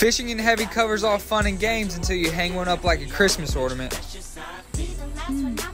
Fishing in heavy covers all fun and games until you hang one up like a Christmas ornament.